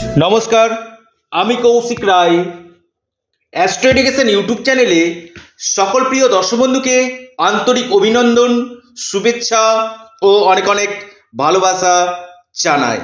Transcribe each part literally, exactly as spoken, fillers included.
নমস্কার, আমি Kaushik Roy. Astro education YouTube চ্যানেলে সকল প্রিয় দর্শক বন্ধুকে আন্তরিক অভিনন্দন, শুভেচ্ছা ও অনেক অনেক ভালোবাসা জানাই।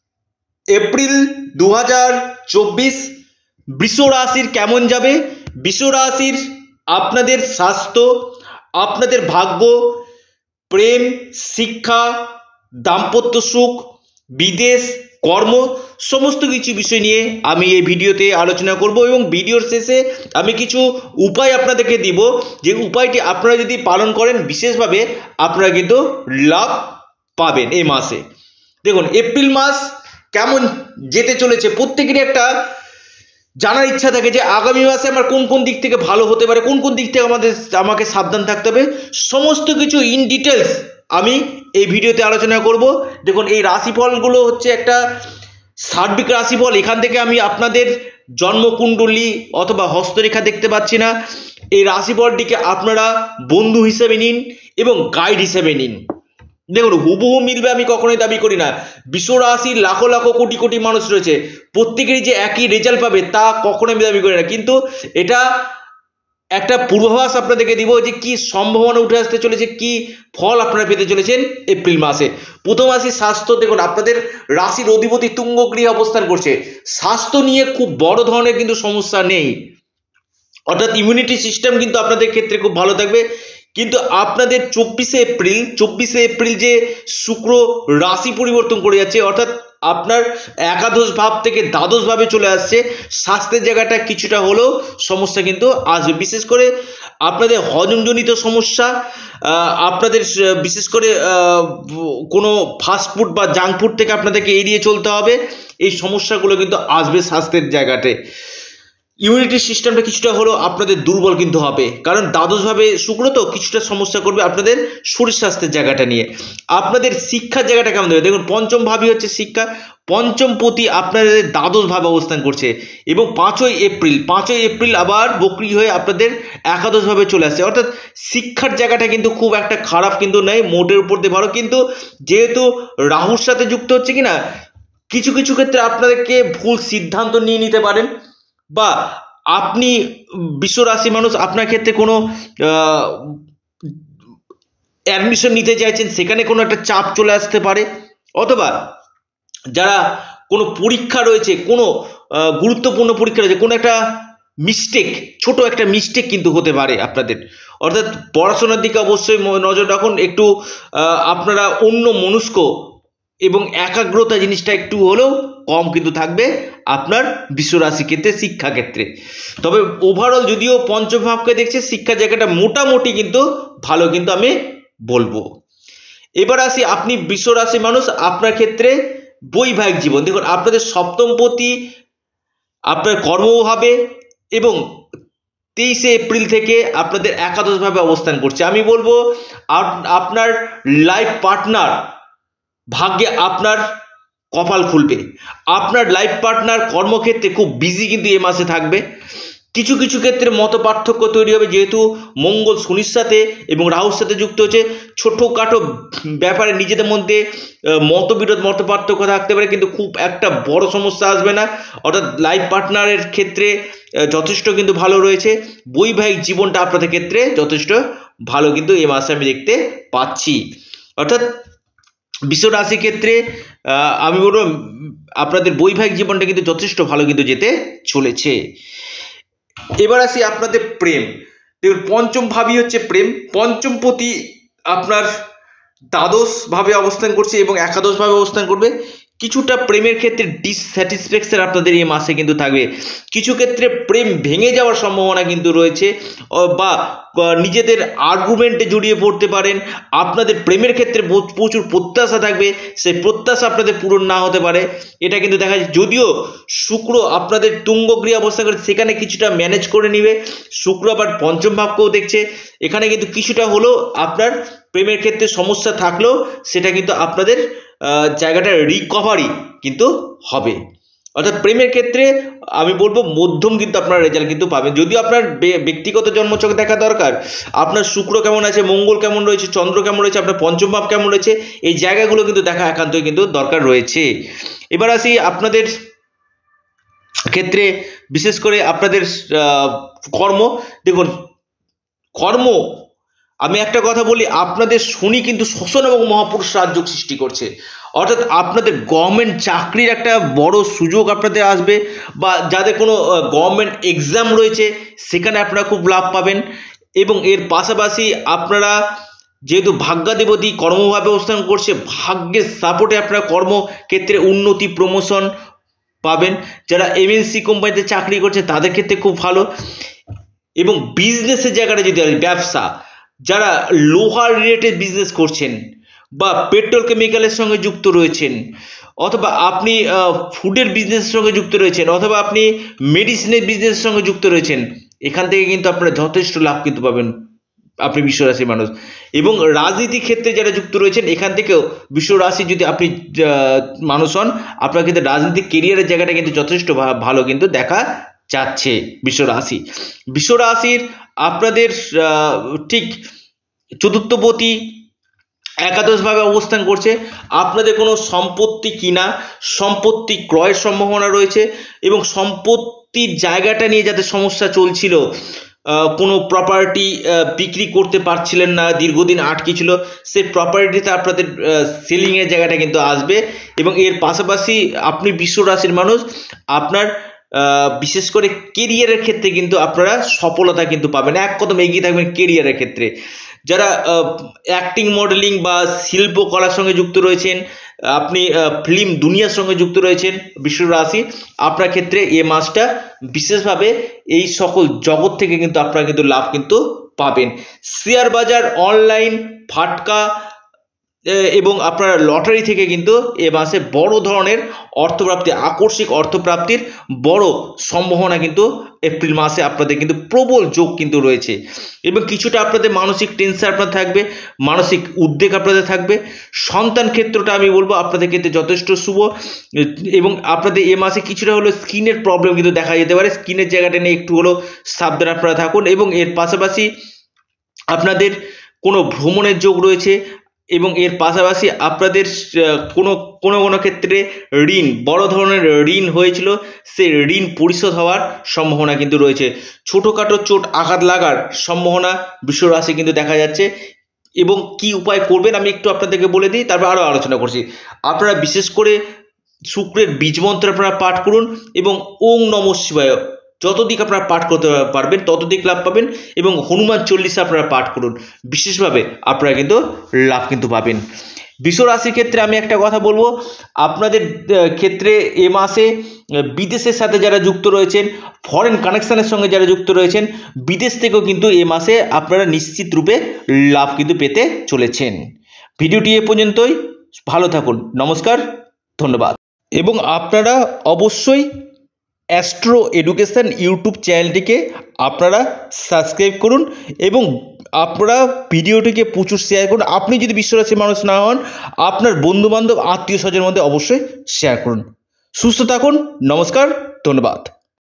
এপ্রিল দু হাজার চব্বিশ বৃষ রাশির কেমন যাবে? বৃষ রাশির আপনাদের স্বাস্থ্য, আপনাদের ভাগ্য, প্রেম, শিক্ষা, দাম্পত্য সুখ, বিদেশ, কর্ম, সমস্ত কিছু বিষয় নিয়ে আমি এই ভিডিওতে আলোচনা করব এবং ভিডিওর শেষে আমি কিছু উপায় আপনাদেরকে দিব, যে উপায়টি আপনারা যদি পালন করেন বিশেষভাবে আপনারা কিন্তু লাভ পাবেন এই মাসে। দেখুন, এপ্রিল মাস কেমন যেতে চলেছে, প্রত্যেকেরই একটা জানার ইচ্ছা থাকে যে আগামী মাসে আমার কোন কোন দিক থেকে ভালো হতে পারে, কোন কোন দিক থেকে আমাদের আমাকে সাবধান থাকতে হবে, সমস্ত কিছু ইন ডিটেলস আমি এই ভিডিওতে আলোচনা করব। দেখুন, এই রাশিফলগুলো হচ্ছে একটা সার্বিক রাশিফল। এখান থেকে আমি আপনাদের জন্মকুণ্ডলী অথবা হস্তরেখা দেখতে পাচ্ছি না। এই রাশিফলটিকে আপনারা বন্ধু হিসেবে নিন এবং গাইড হিসেবে নিন। দেখুন, হুবহু মিলবে আমি কখনোই দাবি করি না। বিশ্ব রাশির লাখো লাখো কোটি কোটি মানুষ রয়েছে, প্রত্যেকেরই যে একই রেজাল্ট পাবে তা কখনোই আমি দাবি করি না, কিন্তু এটা একটা পূর্বাভাস আপনাদেরকে দিব যে কি সম্ভাবনা উঠে আসতে চলেছে, কি ফল আপনারা পেতে চলেছেন এপ্রিল মাসে। প্রথম রাশি স্বাস্থ্য। দেখুন, আপনাদের রাশির অধিপতি তুঙ্গ গৃহে অবস্থান করছে। স্বাস্থ্য নিয়ে খুব বড় ধরনের কিন্তু সমস্যা নেই, অর্থাৎ ইমিউনিটি সিস্টেম কিন্তু আপনাদের ক্ষেত্রে খুব ভালো থাকবে। কিন্তু আপনাদের চব্বিশে এপ্রিল চব্বিশে এপ্রিল যে শুক্র রাশি পরিবর্তন করে যাচ্ছে, অর্থাৎ আপনার একাদশ ভাব থেকে দ্বাদশ ভাবে চলে আসছে, স্বাস্থ্যের জায়গাটা কিছুটা হলেও সমস্যা কিন্তু আসবে। বিশেষ করে আপনাদের হজমজনিত সমস্যা, আপনাদের বিশেষ করে কোনো ফাস্টফুড বা জাঙ্ক ফুড থেকে আপনাদেরকে এড়িয়ে চলতে হবে। এই সমস্যাগুলো কিন্তু আসবে স্বাস্থ্যের জায়গাতে। ইমিউনিটি সিস্টেমটা কিছুটা হলেও আপনাদের দুর্বল কিন্তু হবে, কারণ দ্বাদশভাবে শুক্র তো কিছুটা সমস্যা করবে আপনাদের শরীর স্বাস্থ্যের জায়গাটা নিয়ে। আপনাদের শিক্ষার জায়গাটা কেমন দেবে? দেখুন, পঞ্চম ভাবই হচ্ছে শিক্ষা, পঞ্চম পতি আপনাদের দ্বাদশ ভাবে অবস্থান করছে এবং পাঁচই এপ্রিল পাঁচই এপ্রিল আবার বকরি হয়ে আপনাদের একাদশ ভাবে চলে আসছে, অর্থাৎ শিক্ষার জায়গাটা কিন্তু খুব একটা খারাপ কিন্তু নেই, মোটের উপর দিয়ে ভালো। কিন্তু যেহেতু রাহুর সাথে যুক্ত হচ্ছে কিনা, কিছু কিছু ক্ষেত্রে আপনাদেরকে ভুল সিদ্ধান্ত নিয়ে নিতে পারেন, বা আপনি বিশ্ব রাশি মানুষ, আপনার ক্ষেত্রে কোনো অ্যাডমিশন নিতে চাইছেন, সেখানে কোনো একটা চাপ চলে আসতে পারে, অথবা যারা কোনো পরীক্ষা রয়েছে, কোনো গুরুত্বপূর্ণ পরীক্ষা রয়েছে, কোনো একটা মিস্টেক, ছোট একটা মিস্টেক কিন্তু হতে পারে আপনাদের। অর্থাৎ পড়াশোনার দিকে অবশ্যই নজর রাখুন, একটু আপনারা অন্য মনস্ক এবং একাগ্রতা জিনিসটা একটু হলেও কম কিন্তু থাকবে আপনার বিশ্ব রাশি ক্ষেত্রে, শিক্ষা ক্ষেত্রে। তবে ওভারঅল যদিও পঞ্চমভাবকে দেখছে, শিক্ষার জায়গাটা মোটামুটি কিন্তু ভালো কিন্তু আমি বলবো। এবার আসি, আপনি বিশ্ব রাশি মানুষ, আপনার ক্ষেত্রে বৈবাহিক জীবন। দেখুন, আপনাদের সপ্তমপতি আপনার কর্মভাবে এবং তেইশে এপ্রিল থেকে আপনাদের একাদশভাবে অবস্থান করছে। আমি বলবো আপনার লাইফ পার্টনার ভাগ্যে আপনার কপাল খুলবে। আপনার লাইফ পার্টনার কর্মক্ষেত্রে খুব বিজি কিন্তু এ মাসে থাকবে। কিছু কিছু ক্ষেত্রে মত পার্থক্য তৈরি হবে, যেহেতু মঙ্গল শনির সাথে এবং রাহুর সাথে যুক্ত হচ্ছে। ছোটোখাটো ব্যাপারে নিজেদের মধ্যে মতবিরোধ, মত পার্থক্য থাকতে পারে, কিন্তু খুব একটা বড় সমস্যা আসবে না। অর্থাৎ লাইফ পার্টনারের ক্ষেত্রে যথেষ্ট কিন্তু ভালো রয়েছে। বৈবাহিক জীবনটা আপনাদের ক্ষেত্রে যথেষ্ট ভালো কিন্তু এ মাসে আমি দেখতে পাচ্ছি। অর্থাৎ বিশ্ব রাশির ক্ষেত্রে আমি বলবো আপনাদের বৈবাহিক জীবনটা কিন্তু যথেষ্ট ভালো কিন্তু যেতে চলেছে। এবার আসি আপনাদের প্রেম। দেখুন, পঞ্চম ভাবই হচ্ছে প্রেম, পঞ্চম পতি আপনার দ্বাদশ ভাবে অবস্থান করছে এবং একাদশ ভাবে অবস্থান করবে। কিছুটা প্রেমের ক্ষেত্রে ডিসস্যাটিসফ্যাকশন আপনাদের এই মাসে কিন্তু থাকবে। কিছু ক্ষেত্রে প্রেম ভেঙে যাওয়ার সম্ভাবনা কিন্তু রয়েছে, বা নিজেদের আর্গুমেন্টে জড়িয়ে পড়তে পারেন। আপনাদের প্রেমের ক্ষেত্রে প্রচুর প্রত্যাশা থাকবে, সেই প্রত্যাশা আপনাদের পূরণ না হতে পারে, এটা কিন্তু দেখা যাচ্ছে। যদিও শুক্র আপনাদের তুঙ্গ গৃহে অবস্থান করে, সেখানে কিছুটা ম্যানেজ করে নিবে। শুক্র আবার পঞ্চম ভাবকেও দেখছে, এখানে কিন্তু কিছুটা হলেও আপনার প্রেমের ক্ষেত্রে সমস্যা থাকলেও সেটা কিন্তু আপনাদের জায়গাটা রিকভারি কিন্তু হবে। অর্থাৎ প্রেমের ক্ষেত্রে আমি বলবো মধ্যম কিন্তু আপনার রেজাল্ট কিন্তু পাবেন। যদিও আপনার ব্যক্তিগত জন্মছক দেখা দরকার, আপনার শুক্র কেমন আছে, মঙ্গল কেমন রয়েছে, চন্দ্র কেমন রয়েছে, আপনার পঞ্চম ভাব কেমন রয়েছে, এই জায়গাগুলো কিন্তু দেখা একান্তই কিন্তু দরকার রয়েছে। এবার আসি আপনাদের ক্ষেত্রে বিশেষ করে আপনাদের কর্ম, দেখুন কর্ম, আমি একটা কথা বলি, আপনাদের শনি কিন্তু শোষণ এবং মহাপুরুষ রাজযোগ সৃষ্টি করছে, অর্থাৎ আপনাদের গভর্নমেন্ট চাকরির একটা বড় সুযোগ আপনাদের আসবে, বা যাদের কোনো গভর্নমেন্ট এক্সাম রয়েছে সেখানে আপনারা খুব লাভ পাবেন। এবং এর পাশাপাশি আপনারা যেহেতু ভাগ্যাধিপতি কর্মভাবে অবস্থান করছে, ভাগ্যের সাপোর্টে আপনারা কর্মক্ষেত্রে উন্নতি প্রমোশন পাবেন। যারা এমএনসি কোম্পানিতে চাকরি করছে তাদের ক্ষেত্রে খুব ভালো। এবং বিজনেসের জায়গাটা যদি ব্যবসা, যারা লোহার রিলেটেড বিজনেস করছেন বা পেট্রোল কেমিক্যালের সঙ্গে যুক্ত রয়েছেন, অথবা আপনি ফুডের বিজনেসের সঙ্গে যুক্ত রয়েছেন, অথবা আপনি মেডিসিনের বিজনেসের সঙ্গে যুক্ত রয়েছেন, এখান থেকে কিন্তু আপনারা যথেষ্ট লাভ কিন্তু পাবেন আপনি বৃষরাশির মানুষ। এবং রাজনীতির ক্ষেত্রে যারা যুক্ত রয়েছেন, এখান থেকেও বৃষরাশি যদি আপনি মানুষ হন, আপনার কিন্তু রাজনীতিক কেরিয়ারের জায়গাটা কিন্তু যথেষ্ট ভালো কিন্তু দেখা যাচ্ছে। বৃষরাশি বৃষরাশির আপনাদের ঠিক চতুর্থপতি একাদশভাবে অবস্থান করছে। আপনাদের কোনো সম্পত্তি কিনা, সম্পত্তি ক্রয়ের সম্ভাবনা রয়েছে, এবং সম্পত্তির জায়গাটা নিয়ে যাদের সমস্যা চলছিল, কোনো প্রপার্টি বিক্রি করতে পারছিলেন না, দীর্ঘদিন আটকে ছিল, সেই প্রপার্টিতে আপনাদের সেলিংয়ের জায়গাটা কিন্তু আসবে। এবং এর পাশাপাশি আপনি বৃষরাশির মানুষ, আপনার বিশেষ করে কেরিয়ারের ক্ষেত্রে কিন্তু আপনারা সফলতা কিন্তু পাবেন, এক কদম এগিয়ে থাকবেন কেরিয়ারের ক্ষেত্রে। যারা অ্যাক্টিং মডেলিং বা শিল্পকলার সঙ্গে যুক্ত রয়েছেন, আপনি ফিল্ম দুনিয়ার সঙ্গে যুক্ত রয়েছেন বৃষরাশি, আপনার ক্ষেত্রে এ মাসটা বিশেষভাবে এই সকল জগৎ থেকে কিন্তু আপনারা কিন্তু লাভ কিন্তু পাবেন। শেয়ার বাজার, অনলাইন, ফাটকা এবং আপনার লটারি থেকে কিন্তু এ মাসে বড় ধরনের অর্থপ্রাপ্তি, আকস্মিক অর্থপ্রাপ্তির বড় সম্ভাবনা কিন্তু এপ্রিল মাসে আপনাদের কিন্তু প্রবল যোগ কিন্তু রয়েছে। এবং কিছুটা আপনাদের মানসিক টেনশন আপনার থাকবে, মানসিক উদ্বেগ আপনাদের থাকবে। সন্তান ক্ষেত্রটা আমি বলবো আপনাদের ক্ষেত্রে যথেষ্ট শুভ। এবং আপনাদের এ মাসে কিছুটা হলো স্কিনের প্রবলেম কিন্তু দেখা যেতে পারে, স্কিনের জায়গাটা নিয়ে একটু হলেও সাবধান আপনারা থাকুন। এবং এর পাশাপাশি আপনাদের কোনো ভ্রমণের যোগ রয়েছে, এবং এর পাশাপাশি আপনাদের কোনো কোনো কোনো ক্ষেত্রে ঋণ, বড় ধরনের ঋণ হয়েছিল, সেই ঋণ পরিশোধ হওয়ার সম্ভাবনা কিন্তু রয়েছে। ছোটোখাটো চোট আঘাত লাগার সম্ভাবনা বৃষরাশি কিন্তু দেখা যাচ্ছে। এবং কি উপায় করবেন আমি একটু আপনাদেরকে বলে দিই, তারপর আরও আলোচনা করছি। আপনারা বিশেষ করে শুক্রের বীজ মন্ত্র আপনারা পাঠ করুন, এবং ওং নমঃ শিবায় যতদিক আপনারা পাঠ করতে পারবেন ততদিক লাভ পাবেন। এবং হনুমান চল্লিশা আপনারা পাঠ করুন, বিশেষভাবে আপনারা কিন্তু লাভ কিন্তু পাবেন। বৃষরাশির ক্ষেত্রে আমি একটা কথা বলবো, আপনাদের ক্ষেত্রে এ মাসে বিদেশের সাথে যারা যুক্ত রয়েছেন, ফরেন কানেকশানের সঙ্গে যারা যুক্ত রয়েছেন, বিদেশ থেকেও কিন্তু এ মাসে আপনারা নিশ্চিত রূপে লাভ কিন্তু পেতে চলেছেন। ভিডিওটি এ পর্যন্তই, ভালো থাকুন, নমস্কার, ধন্যবাদ। এবং আপনারা অবশ্যই অ্যাস্ট্রো এডুকেশন ইউটিউব চ্যানেলটিকে আপনারা সাবস্ক্রাইব করুন, এবং আপনারা ভিডিওটিকে প্রচুর শেয়ার করুন। আপনি যদি বৃষরাশির মানুষ না হন, আপনার বন্ধুবান্ধব আত্মীয় স্বজনের মধ্যে অবশ্যই শেয়ার করুন। সুস্থ থাকুন, নমস্কার, ধন্যবাদ।